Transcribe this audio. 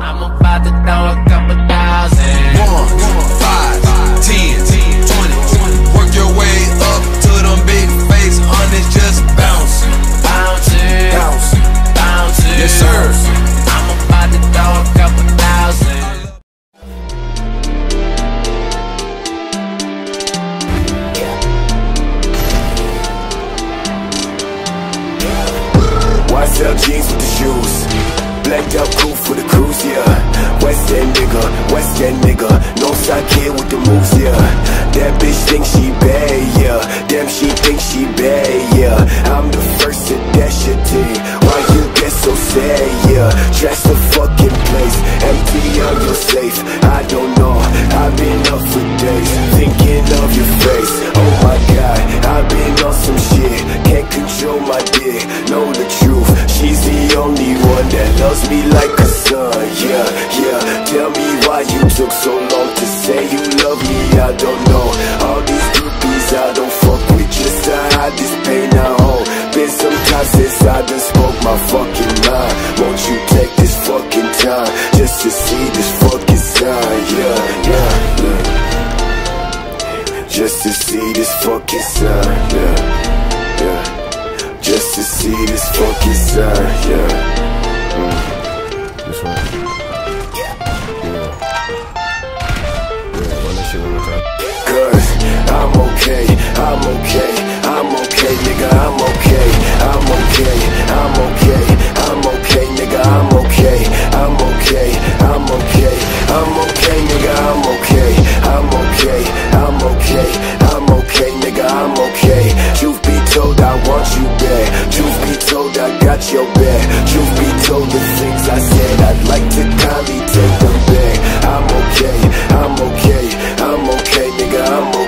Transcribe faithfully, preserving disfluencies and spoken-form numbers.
I'm about to throw a couple thousand. One, five, ten, twenty. Work your way up to them big face hundreds, just bounce. Bounce, Bounce. bounce. Yes, sir. I'm about to throw a couple thousand. Why's L jeans with the shoes? Blacked out cool for the cruise, yeah. West End nigga, West End nigga. Northside kid with the moves, yeah. That bitch thinks she bad, yeah. Damn, she thinks she bad, yeah. I'm the first to dash your thing. Why you get so sad, yeah? Trash the fucking place, empty on your safe. I don't know, I've been up for days, thinking of your face. Oh my God, I've been on some shit. Can't control my dick, know the truth. She's the only one that loves me like a son, yeah, yeah. Tell me why you took so long to say you love me, I don't know. All these groupies I don't fuck with, just to hide this pain I hold. Been some time since I done spoke my fucking mind. Won't you take this fucking time, just to see this fucking sign, yeah, yeah, yeah. Just to see this fucking sign, yeah, yeah. Just to see this fucking sign, yeah. Mm. This one. Yeah. Yeah, run that shit one more time. Cause I'm okay, I'm okay, I'm okay, nigga, I'm okay, I'm okay, I'm okay, I'm okay, nigga, I'm okay, I'm okay, I'm okay, I'm okay, nigga, I'm okay, I'm okay, I'm okay, I'm okay, nigga, I'm okay. Truth be told, I want you back. Truth be told, I got your back. Truth be told, the things I said, I'd like to kindly take them back. I'm okay, I'm okay, I'm okay, nigga, I'm okay.